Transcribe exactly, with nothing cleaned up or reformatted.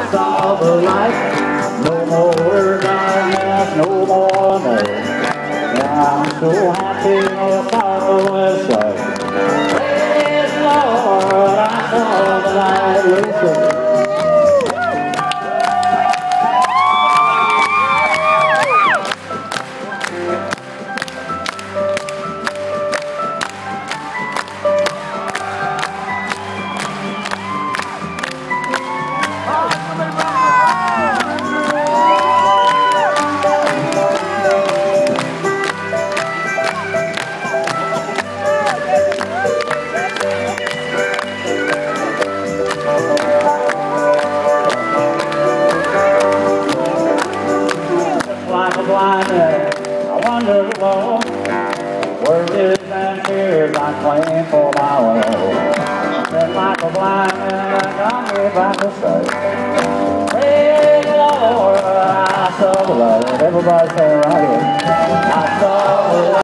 I saw the light. No more darkness, no more no. Yeah, I'm so happy, no sorrow is sight. Praise the Lord, I saw the light. Listen. Like a blind man, I wonder, Lord, worries and fears I claim for my own. Just like a blind man, I got me back to say, praise the Lord, I saw the light. Everybody say it right here. I saw the light.